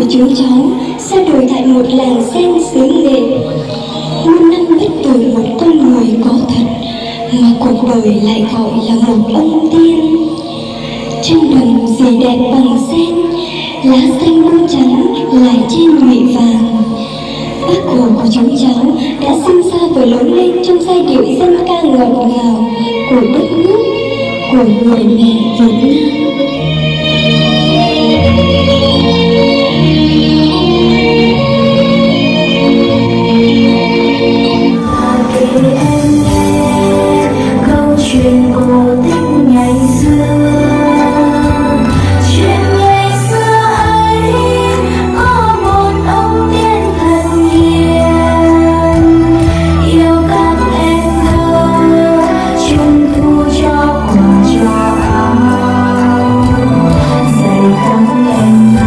chúng cháu ra đời tại một làng sen xứ nghệ. Muôn năm bất tử một con người có thật, mà cuộc đời lại gọi là một ông tiên. Trong đồng gì đẹp bằng sen, lá xanh bông trắng lại trên nhụy vàng. Bác Hồ của chúng cháu đã sinh ra và lớn lên trong giai điệu dân ca ngọt ngào của đất nước, của người mẹ Việt Nam. Chuyện cổ tích ngày xưa, chuyện ngày xưa ấy có một ông tiên thần hiền, yêu các em thơ, trung thu cho quà cho áo, dạy các em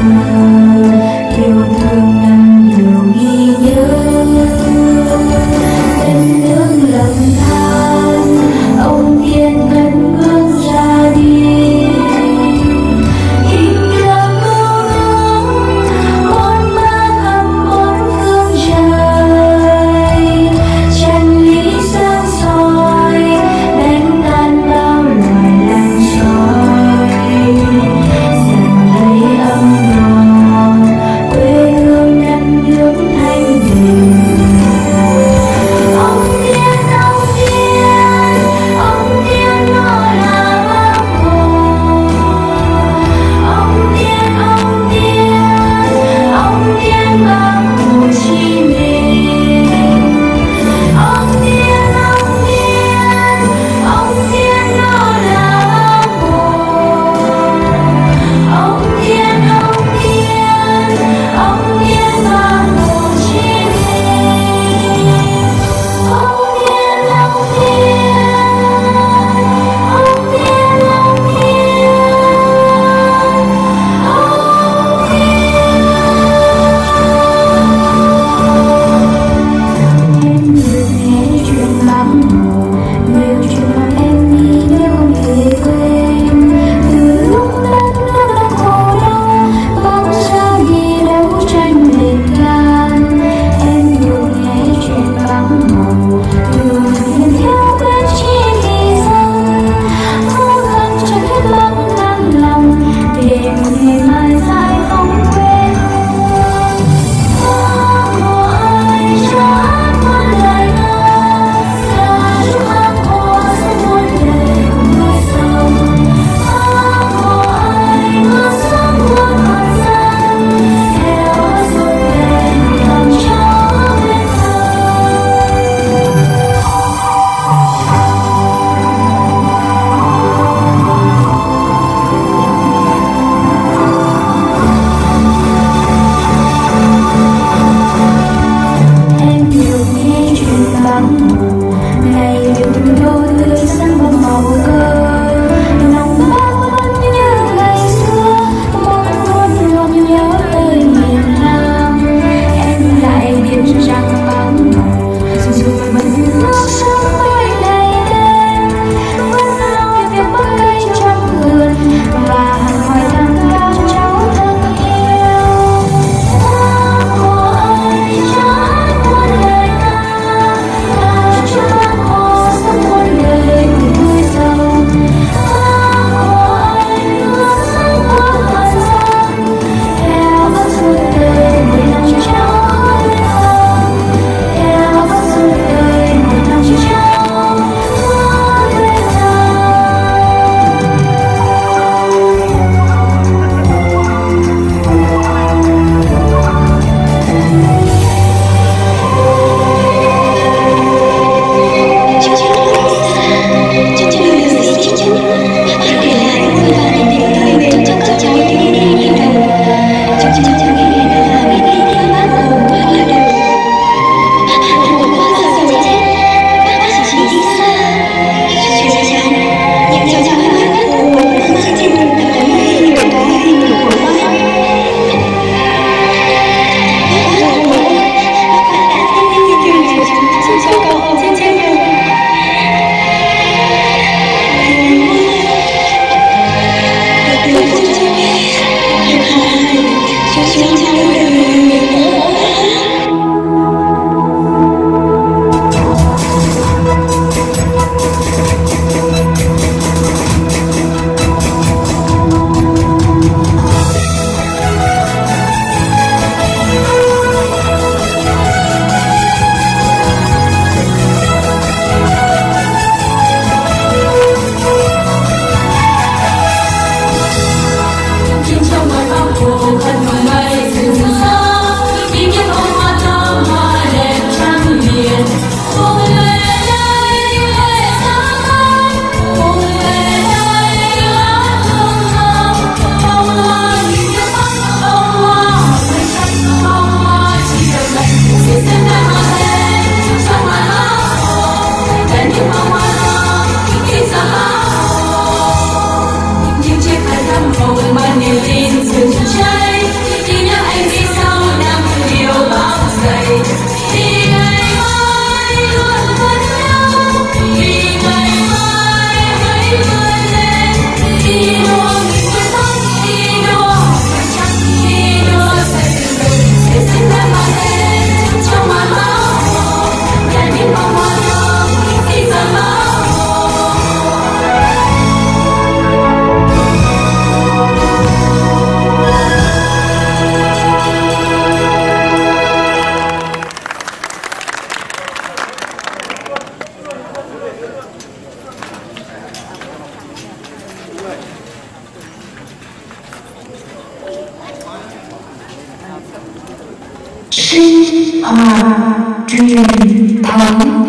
Sinh hoạt truyền thống.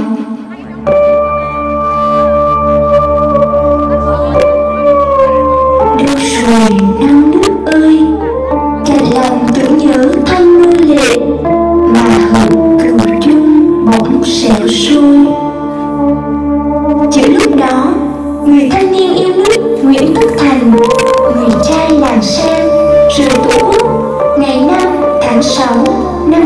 Đâu rồi nao nước ơi, cạn lòng tưởng nhớ thanh mưa lệ, mà hận cừu chung bỗng xéo xôi. Giữa lúc đó, người thanh niên yêu nước Nguyễn Tất Thành, người trai làng Sen, rời Tổ quốc ngày 5 tháng 6 năm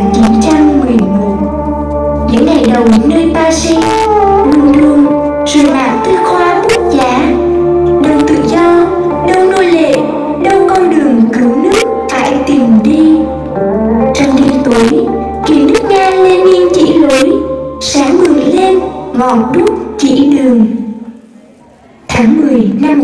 1911. Những ngày đầu nơi Paris luôn luôn rồi mạc tư khoa bút giá, đâu tự do, đâu nô lệ, đâu con đường cứu nước phải tìm đi. Trong đêm tối, kỳ nước Nga Lenin chỉ lối, sáng bừng lên ngọn đuốc chỉ đường. Tháng 10 năm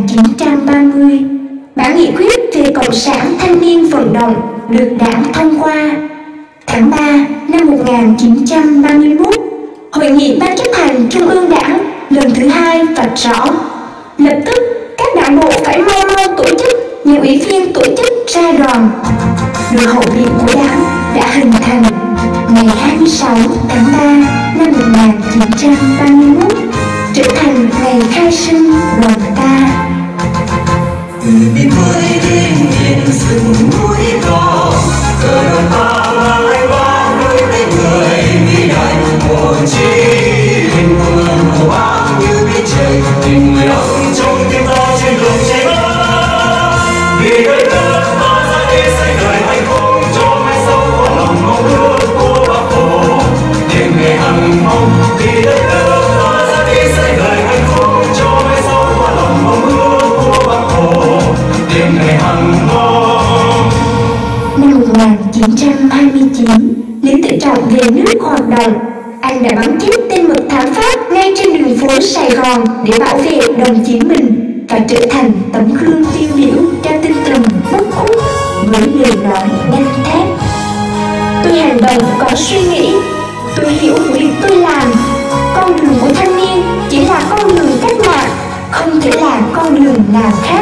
1930, bản nghị quyết về Cộng sản thanh niên vận động được Đảng thông qua. Tháng 3 năm 1931, Hội nghị Ban chấp hành Trung ương Đảng lần thứ 2 vạch rõ, lập tức các đảng bộ phải mau mau tổ chức những ủy viên tổ chức ra đoàn. Đội hậu viện của Đảng đã hình thành ngày 26 tháng 3 năm 1931, trở thành ngày khai sinh đoàn ta. Đi mới đến yên rừng núi cao, cờ đoàn ta mãi vang nơi tay người vĩ đại Hồ Chí Minh, công ơn của bác như biết trời, tình người ấm trong tim ta trên đường chạy mãi. Vì đời nước ta ra đi xây đời hạnh phúc cho mai sau qua lòng mong ước của bác Hồ. Đêm ngày hằng mong vì đất nước ta ra đi xây đời hạnh phúc cho mai sau qua lòng mong ước của bác Hồ. Đêm ngày hằng mong. Năm 1929, Lý Tự Trọng về nước hoạt động. Anh đã bắn chết tên mật thám Pháp ngay trên đường phố Sài Gòn để bảo vệ đồng chí mình và trở thành tấm gương tiêu biểu cho tinh thần bất khuất với lời nói đanh thép. Tôi hành động có suy nghĩ, tôi hiểu việc tôi làm. Con đường của thanh niên chỉ là con đường cách mạng, không thể là con đường nào khác.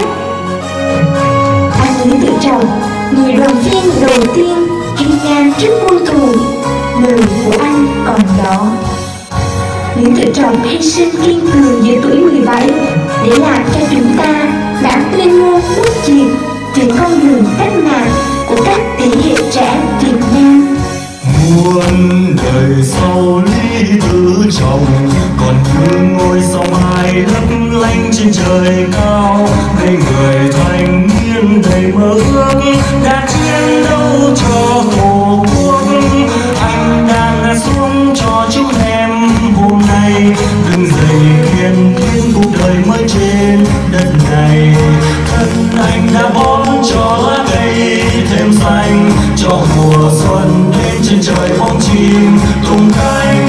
Anh Lý Tự Trọng, người đoàn viên đầu tiên hiên ngang trước quân thù, lời của anh còn đó. Lý Tự Trọng hy sinh kiên cường giữa tuổi 17 để lại cho chúng ta đã tuyên ngôn bất diệt về con đường cách mạng của các thế hệ trẻ Việt Nam. Muôn đời sau Lý Tự Trọng còn thương ngôi sông hai lấp lánh trên trời cao, với người thanh niên đầy mơ ước đã chiến đấu cho tổ quốc. Anh đang ngã xuống cho chúng em hôm nay, đứng dậy khiên thiên cuộc đời mới trên đất này. Thân anh đã bón cho lá cây thêm xanh, cho mùa xuân đến trên trời bóng chim tung cánh.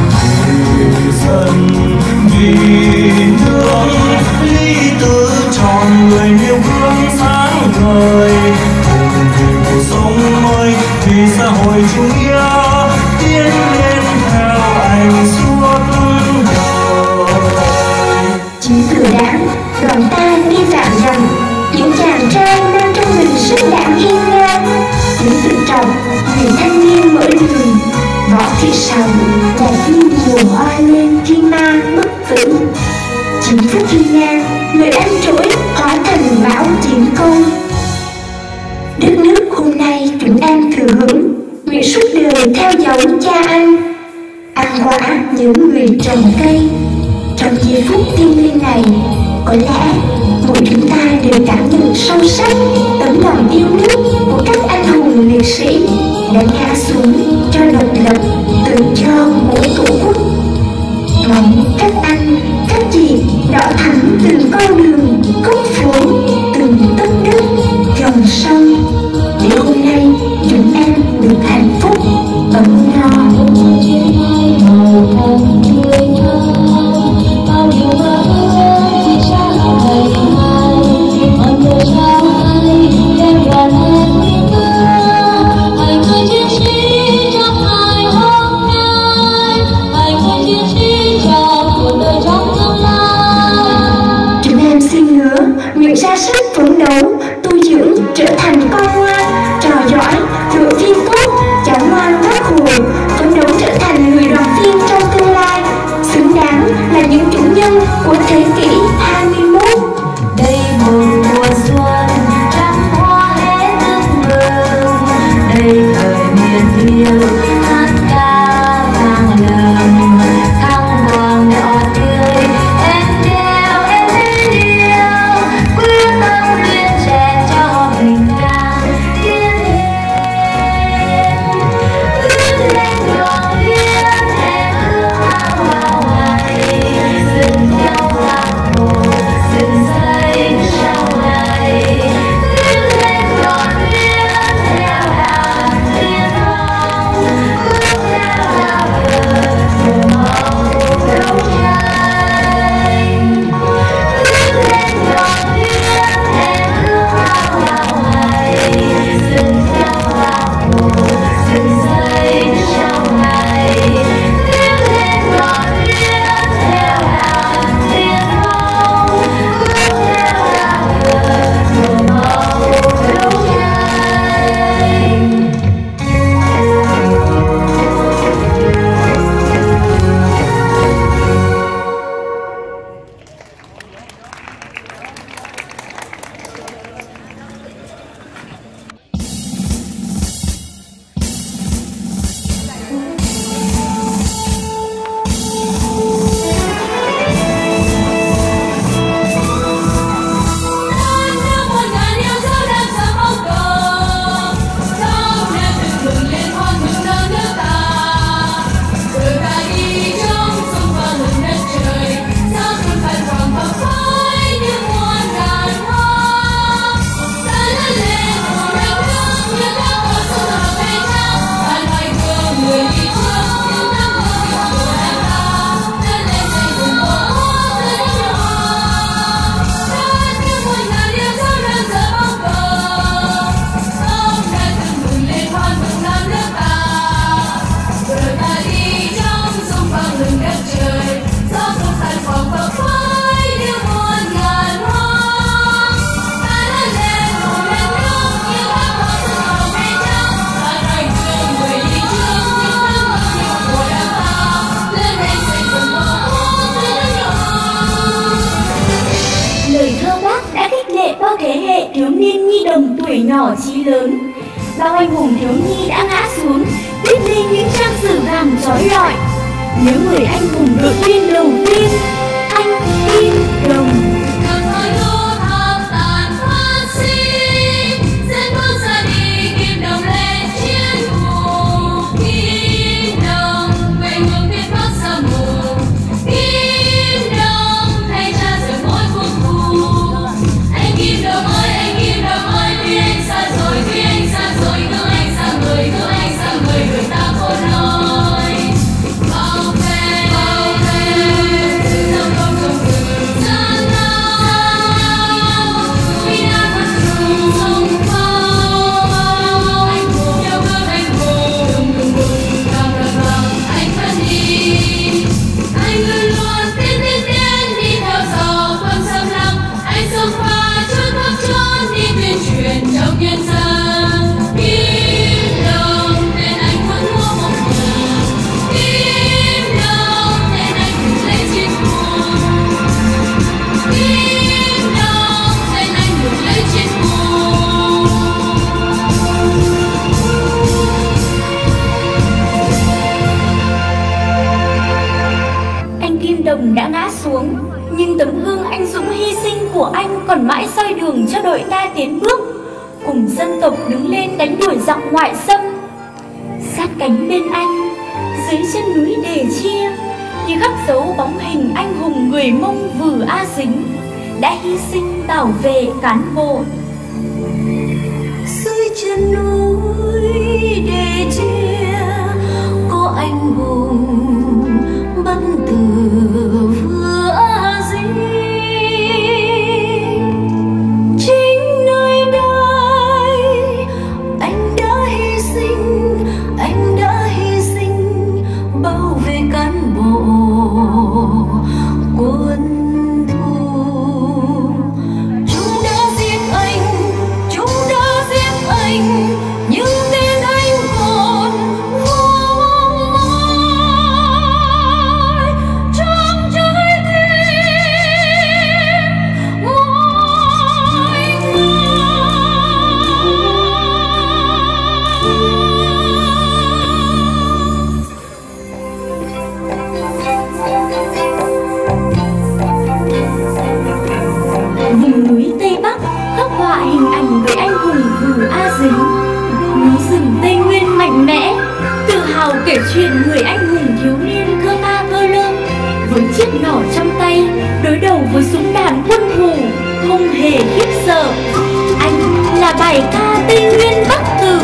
Vì dân vì nước, Lý Tự Trọng người nêu gương sáng ngời, cùng vì cuộc sống mới, vì xã hội chủ nghĩa tiến lên theo anh suốt đời. Chính từ Đảng, đoàn ta nghi phạm rằng những chàng trai mang trong mình sức đảng hiên ngang. Lý Tự Trọng, người thanh niên mở đường. Võ Thị Sáu là viên diều hoa lên thiên ma bất tử. Chính phúc hiên ngang, lời ăn trỗi hóa thành bão chiến công. Đất nước hôm nay chúng em thừa hưởng, nguyện suốt đời theo dấu cha anh. Ăn quả nhớ người trồng cây. Trong giây phút thiêng liêng này, có lẽ mỗi chúng ta đều cảm nhận sâu sắc tấm lòng yêu nước của các anh hùng liệt sĩ đã ngã xuống cho độc lập tự do của Tổ quốc. Mong các anh, các chị đỏ thắm từng con đường, góc phố, từng tấc đất, dòng sông, để hôm nay chúng em được hạnh phúc ấm no. lớn. Bao anh hùng thiếu nhi đã ngã xuống, viết lên những trang sử vàng trói lọi. Nhớ người anh hùng đội viên đầu tiên, anh Kim Đồng. Đồng đã ngã xuống, nhưng tấm gương anh dũng hy sinh của anh còn mãi soi đường cho đội ta tiến bước, cùng dân tộc đứng lên đánh đuổi giặc ngoại xâm. Sát cánh bên anh, dưới chân núi Đề Chia, như khắc dấu bóng hình anh hùng người Mông Vừ A Dính đã hy sinh bảo vệ cán bộ. Dưới chân núi Đề Chia có anh hùng bắt từ Vừ A Dính. Chính nơi đây anh đã hy sinh bảo vệ cán bộ quân thù. Chúng đã giết anh, nhưng tên anh còn vang mãi trong trái tim mỗi Vùng núi Tây Bắc khắc họa hình ảnh người anh hùng Vừ A Dính. Núi rừng Tây Nguyên mạnh mẽ, tự hào kể chuyện người anh hùng thiếu niên Cơ Ma Cơ Lương với chiếc nỏ trong tay đối đầu với súng đạn quân thù không hề khiếp sợ. Anh là bài ca Tây Nguyên Bắc Tử.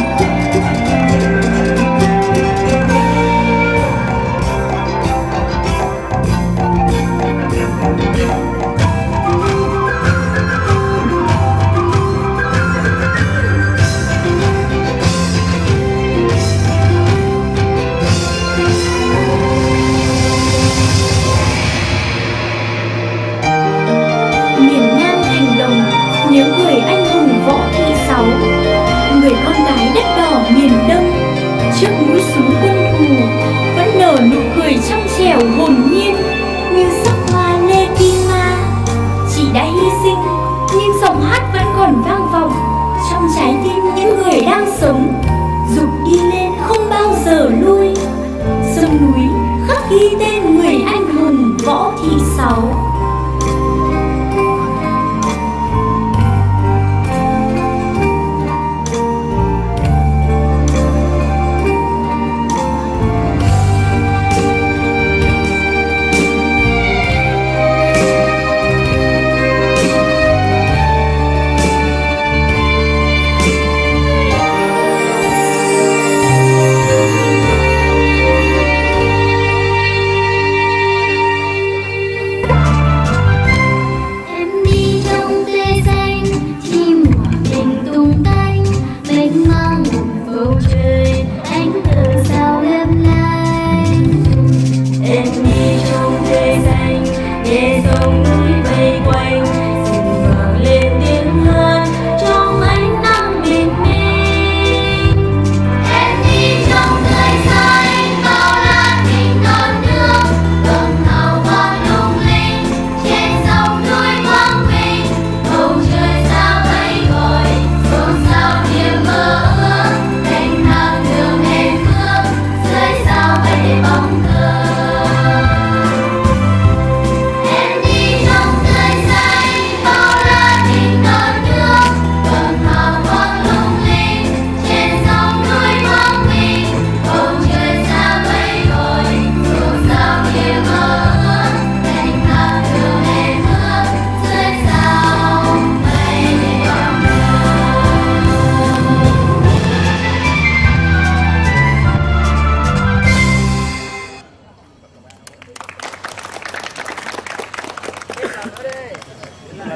Nhớ người anh hùng Võ Thị Sáu, người con gái đất đỏ miền Đông, trước mũi súng quân thù vẫn nở nụ cười trong trẻo hồn nhiên như sắc hoa lê kim ma. Chị đã hy sinh nhưng giọng hát vẫn còn vang vọng trong trái tim những người đang sống, dục đi lên không bao giờ lui. Sông núi khắc ghi tên người anh hùng Võ Thị Sáu.